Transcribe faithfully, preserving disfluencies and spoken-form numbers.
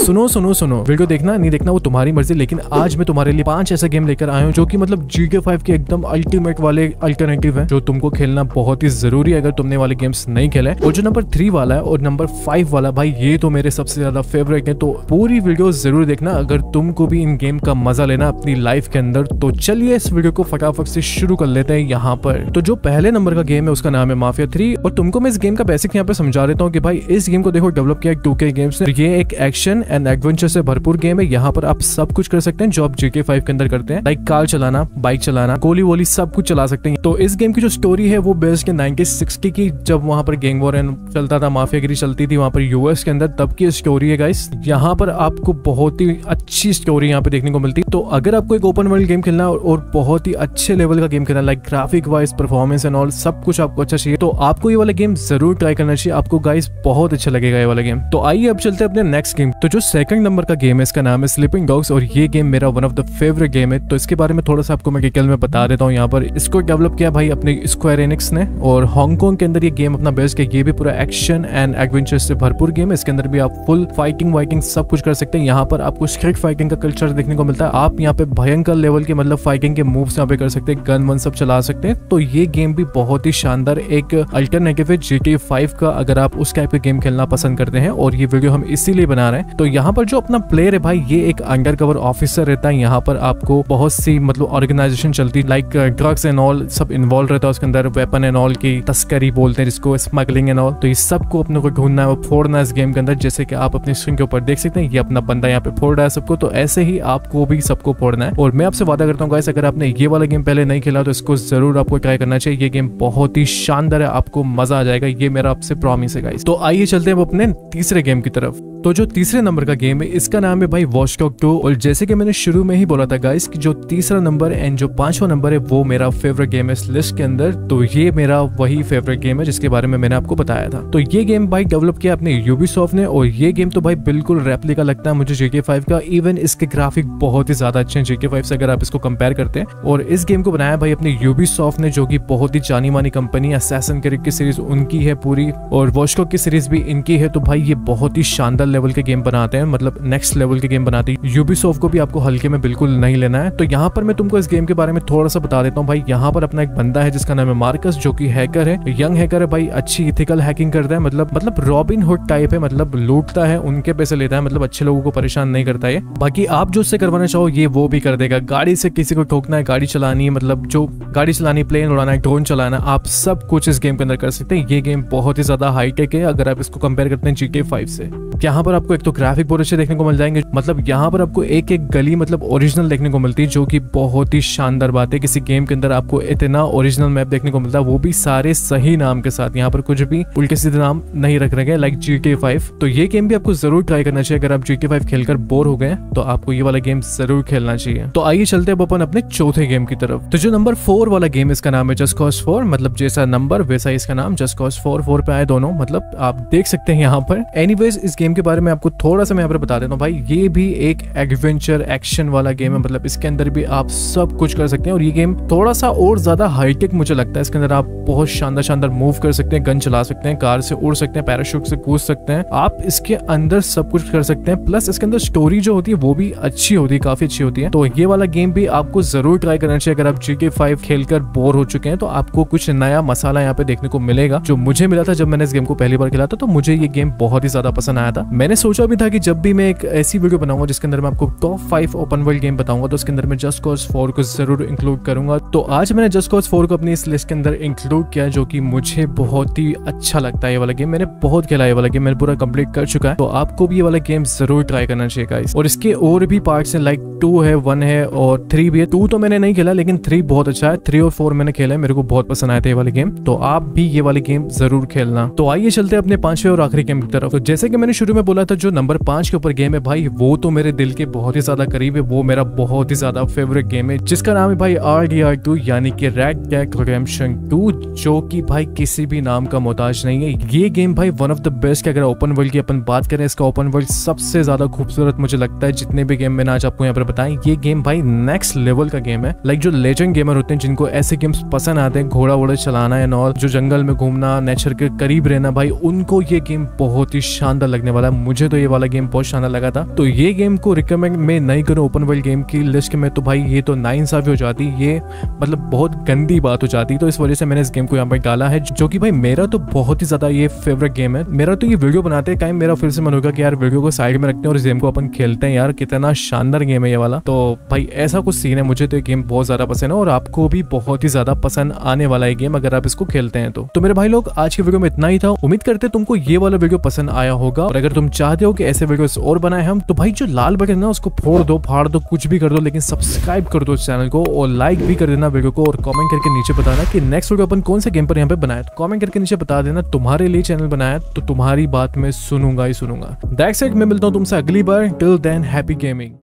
सुनो सुनो सुनो, वीडियो देखना नहीं देखना वो तुम्हारी मर्जी, लेकिन आज मैं तुम्हारे लिए पांच ऐसे गेम लेकर आया हूँ जो कि मतलब जी टी ए फाइव के एकदम अल्टीमेट वाले अल्टरनेटिव है, जो तुमको खेलना बहुत ही जरूरी है अगर तुमने वाले गेम्स नहीं खेले। और जो नंबर थ्री वाला है और नंबर फाइव वाला, भाई ये तो मेरे सबसे ज्यादा फेवरेट है। तो पूरी वीडियो जरूर देखना अगर तुमको भी इन गेम का मजा लेना अपनी लाइफ के अंदर। तो चलिए इस वीडियो को फटाफट से शुरू कर लेते हैं यहाँ पर। तो जो पहले नंबर का गेम है उसका नाम है माफिया थ्री। और तुमको मैं इस गेम का बेसिक यहाँ पे समझा देता हूँ कि भाई इस गेम को देखो डेवलप किया टू के गेम्स ने। ये एक एक्शन एंड एडवेंचर से भरपूर गेम है। यहाँ पर आप सब कुछ कर सकते हैं जो आप जी टी ए फाइव के अंदर करते हैं, लाइक कार चलाना, बाइक चलाना, गोली वोली सब कुछ चला सकते हैं। तो इस गेम की जो स्टोरी है वो बेस्ड है नाइनटीन सिक्सटी की, जब वहां पर गैंग वॉर चलता था, माफियागिरी चलती थी वहां पर यूएस के अंदर, तब की स्टोरी है गाइस। यहाँ पर आपको बहुत ही अच्छी स्टोरी यहाँ पे देखने को मिलती है। तो अगर आपको एक ओपन वर्ल्ड गेम खेलना और बहुत ही अच्छे लेवल का गेम खेलना, like graphic wise, performance and all सब कुछ आपको अच्छा चाहिए, तो आपको ये वाला गेम जरूर ट्राई करना चाहिए। आपको गाइस बहुत अच्छा लगेगा ये वाला गेम। तो आइए अब चलते हैं अपने नेक्स्ट गेम। तो जो सेकंड नंबर का गेम है इसका नाम है स्लीपिंग डॉग्स। और ये गेम मेरा one of the favourite game है। तो इसके बारे में थोड़ा सा आपको मैं डिटेल में बता देता हूँ। यहाँ पर इसको डेवलप किया भाई अपने स्क्वायर एनिक्स ने, और हांगकांग के अंदर ये गेम अपना बेस्ड है। ये भी पूरा एक्शन एंड एडवेंचर से भरपूर गेम है। इसके अंदर भी आप फुल फाइटिंग वाइटिंग सब कुछ कर सकते हैं। यहाँ पर आपको स्ट्रीट फाइटिंग का कल्चर देखने को मिलता है। आप यहाँ पे भयंकर लेवल के मतलब फाइटिंग के मूव्स यहाँ पे कर सकते हैं, गन वन सब चला सकते हैं। तो ये गेम भी बहुत ही शानदार एक अल्टरनेटिव है जी टी ए फाइव का, अगर आप उस टाइप के गेम खेलना पसंद करते हैं। और ये वीडियो हम इसीलिए बना रहे हैं। तो यहाँ पर जो अपना प्लेयर है भाई, ये एक अंडर कवर ऑफिसर रहता है। यहाँ पर आपको बहुत सी मतलब ऑर्गेनाइजेशन चलती है, लाइक ड्रग्स एंड ऑल सब इन्वॉल्व रहता है उसके अंदर, वेपन एंड ऑल की तस्करी बोलते हैं जिसको, स्मगलिंग एंड ऑल। तो इस सब को अपने को ढूंढना है और फोड़ना है इस गेम के अंदर। जैसे कि आप अपनी स्क्रीन के ऊपर देख सकते हैं, ये अपना बंदा यहाँ पे फोड़ रहा है सबको। तो ऐसे ही आपको भी सबको फोड़ना है। और मैं आपसे वादा करता हूँ गाइस, अगर आपने ये वाला गेम पहले नहीं खेला तो इसको जरूर आपको ट्राई करना चाहिए। ये गेम बहुत ही शानदार है, आपको मजा आ जाएगा, ये मेरा आपसे प्रॉमिस है गाइस। तो आइए चलते हैं अपने तीसरे गेम की तरफ। तो जो तीसरे नंबर का गेम है इसका नाम है भाई वॉच डॉग टू। और जैसे कि मैंने शुरू में ही बोला था गाइस कि जो तीसरा नंबर एंड जो पांचवा नंबर है वो मेरा फेवरेट गेम है इस लिस्ट के अंदर। तो ये मेरा वही फेवरेट गेम है जिसके बारे में मैंने आपको बताया था। तो ये गेम भाई डेवलप किया अपने यूबीसॉफ्ट ने। और ये गेम तो भाई बिल्कुल रेप्लिका लगता है मुझे जी टी ए फाइव का। इवन इसके ग्राफिक बहुत ही ज्यादा अच्छे हैं जी टी ए फाइव से अगर आप इसको कंपेयर करते हैं। और इस गेम को बनाया भाई अपने यूबीसॉफ्ट ने, जो कि बहुत ही जानी मानी कंपनी। असैसिन क्रीड की सीरीज उनकी है पूरी, और वॉच डॉग की सीरीज भी इनकी है। तो भाई ये बहुत ही शानदार लेवल के गेम बनाते हैं, मतलब नेक्स्ट लेवल के गेम बनाती है। यूबीसॉफ्ट को भी आपको हल्के में बिल्कुल नहीं लेना है। तो यहाँ पर मैं तुमको इस गेम के बारे में थोड़ा सा बता देता हूँ भाई। यहाँ पर अपना एक बंदा है जिसका नाम है मार्कस, जो कि हैकर है, यंग हैकर है भाई, अच्छी इथिकल हैकिंग करता है, मतलब मतलब रॉबिन हुड टाइप है, मतलब लूटता है, उनके पैसे लेता है, मतलब अच्छे लोगों को परेशान नहीं करता है। बाकी आप जो उससे करवाना चाहो ये वो भी कर देगा। गाड़ी से किसी को ठोकना है, गाड़ी चलानी है, मतलब जो गाड़ी चलानी, प्लेन उड़ाना है, ड्रोन चलाना, आप सब कुछ इस गेम के अंदर कर सकते हैं। ये गेम बहुत ही ज्यादा हाईटेक है अगर आप इसको कंपेयर करते हैं जी टी ए फाइव से। यहाँ पर आपको एक तो ग्राफिक बहुत अच्छे देखने को मिल जाएंगे, मतलब यहाँ पर आपको एक एक गली मतलब ओरिजिनल देखने को मिलती है, जो कि बहुत ही शानदार बात है। किसी गेम के अंदर आपको इतना ओरिजिनल मैप देखने को मिलता है, वो भी सारे सही नाम के साथ। यहाँ पर कुछ भी उल्टे सीधे नाम नहीं रख रहे गए like G T A five. तो ये गेम भी आपको जरूर ट्राई करना चाहिए। अगर आप जी टी ए फाइव खेलकर बोर हो गए तो आपको ये वाला गेम जरूर खेलना चाहिए। तो आइए चलते हैं अपन अपने चौथे गेम की तरफ। तो जो नंबर फोर वाला गेम इसका नाम है जस्ट कॉज फोर, मतलब जैसा नंबर वैसा इसका नाम, जस्ट कॉज फोर। फोर पे आए दोनों, मतलब आप देख सकते हैं यहाँ पर। एनीवेज इस गेम के बारे में आपको थोड़ा सा मैं यहाँ पर बता देता हूँ भाई। ये भी एक एडवेंचर एक्शन वाला गेम है, मतलब इसके अंदर भी आप सब कुछ कर सकते हैं। और ये गेम थोड़ा सा और ज्यादा हाईटेक मुझे लगता है। इसके अंदर आप बहुत शानदार शानदार मूव कर सकते हैं, गन चला सकते हैं, कार से उड़ सकते हैं, पैराशूट से कूद सकते हैं, आप इसके अंदर सब कुछ कर सकते हैं। प्लस इसके अंदर स्टोरी जो होती है वो भी अच्छी होती है, काफी अच्छी होती है। तो ये वाला गेम भी आपको जरूर ट्राई करना चाहिए। अगर आप जी टी ए फाइव खेलकर बोर हो चुके हैं तो आपको कुछ नया मसाला यहाँ पे देखने को मिलेगा, जो मुझे मिला था जब मैंने इस गेम को पहली बार खेला था। तो मुझे ये गेम बहुत ही ज्यादा पसंद आया था। मैंने सोचा भी था कि जब भी मैं एक ऐसी वीडियो बनाऊंगा जिसके अंदर मैं आपको top five open world game बताऊंगा, तो उसके अंदर मैं जस्ट कॉज फोर को जरूर इंक्लूड करूंगा। तो आज मैंने जस्ट कॉज फोर को अपनी इस लिस्ट के अंदर इंक्लूड किया, जो कि मुझे बहुत ही अच्छा लगता है। ये वाला गेम मैंने बहुत खेला, ये वाला गेम मैंने पूरा कंप्लीट कर चुका है। तो आपको भी ये वाला गेम जरूर ट्राई करना चाहिए गाइस। और इसके और भी पार्ट्स हैं, लाइक टू है, वन है और थ्री भी है। टू तो मैंने नहीं खेला लेकिन थ्री बहुत अच्छा है। थ्री और फोर मैंने खेला है, मेरे को बहुत पसंद आया था ये वाले गेम। तो आप भी ये वाले गेम जरूर खेलना। तो आइए चलते हैं अपने पांचवें और आखिरी गेम की तरफ। तो जैसे कि मैंने शुरू में बोला था, जो नंबर पांच के ऊपर गेम है भाई, वो तो मेरे दिल के बहुत ही ज्यादा करीब है। वो मेरा बहुत ही ज्यादा फेवरेट गेम है जिसका नाम है भाई आर डी आर टू, यानी कि रेड डेड रिडेम्पशन टू, जो कि भाई किसी भी नाम का मोहताज नहीं है। ये गेम भाई वन ऑफ द बेस्ट। अगर ओपन वर्ल्ड की अपन बात करें, इसका ओपन वर्ल्ड सबसे ज्यादा खूबसूरत मुझे लगता है जितने भी गेम मैंने आज आपको यहाँ पर बताएं। ये गेम भाई नेक्स्ट लेवल का गेम है। लाइक जो लेजेंड गेमर होते हैं जिनको ऐसे गेम्स पसंद आते हैं, घोड़ा वोड़ा चलाना एंड ऑल, जो जंगल में घूमना, नेचर के करीब रहना, भाई उनको ये गेम बहुत ही शानदार लगने वाला है। मुझे तो ये वाला गेम बहुत शानदार लगा था। तो ये गेम को रिकमेंड मैं नहीं करूँ ओपन वर्ल्ड गेम की लिस्ट में, तो भाई ये तो नाइंसाफी हो जाती, ये मतलब बहुत गंदी बात हो जाती। तो इस वजह से मैंने इस गेम को यहाँ पर डाला है, जो कि भाई मेरा तो बहुत ही ज्यादा ये फेवरेट गेम है। मेरा तो ये वीडियो बनाते टाइम मेरा फिर से मन होगा कि यार वीडियो को साइड में रखते हैं और इस गेम को अपन खेलते हैं। यार कितना शानदार गेम है ये वाला। तो भाई ऐसा कुछ सीन है, मुझे तो ये गेम बहुत ज्यादा पसंद है और आपको भी बहुत ही ज्यादा पसंद आने वाला है गेम अगर आप इसको खेलते हैं तो। तो मेरे भाई लोग आज की वीडियो में इतना ही था। उम्मीद करते हैं तुमको ये वाला वीडियो पसंद आया होगा, और अगर तुम चाहते हो कि ऐसे वीडियोस और बनाए हम, तो भाई जो लाल बटन है ना उसको फोड़ दो, फाड़ दो, कुछ भी कर दो, लेकिन सब्सक्राइब कर दो इस चैनल को और लाइक भी कर देना वीडियो को, और कमेंट करके नीचे बताना कि नेक्स्ट वीडियो अपन कौन से गेम पर यहाँ पे बनाया। कमेंट करके नीचे बता देना, तुम्हारे लिए चैनल बनाया तो तुम्हारी बात मैं सुनूंगा ही सुनूंगा। दैट्स इट, मैं मिलता हूँ तुमसे अगली बार। Till then happy gaming.